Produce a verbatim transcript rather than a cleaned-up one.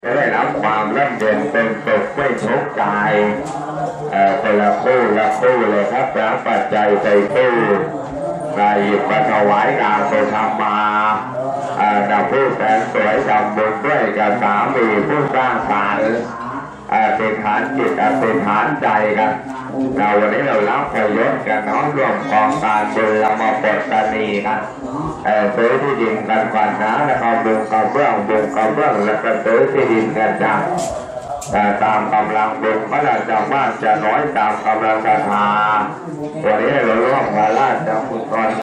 จะได้รับความร่มเย็นเป็นสุขไม่ทุกข์ใจคนละคู่ละคู่เลยครับรับปัจจัยใส่ตู้มาหยิบมาถวายงานโสธรรมาดาวผู้แสนสวยทำบุญด้วยกับสามีผู้สร้างสรรค์เป็นฐานจิตเป็นฐานใจกันเราวันนี้เรารับประโยชน์กันน้องร่วมกองการบุญเรามาปลดตานีกันซื้อที่ดินกันก่อนนะแล้วก็บุญกับเบื้องบุญกับเบื้องแล้วก็ซื้อที่ดินกันจ้าตามกำลังบุญพระราชมากจะน้อยตามกำลังศรัทธาวันนี้เราร่วมมาราชบุญ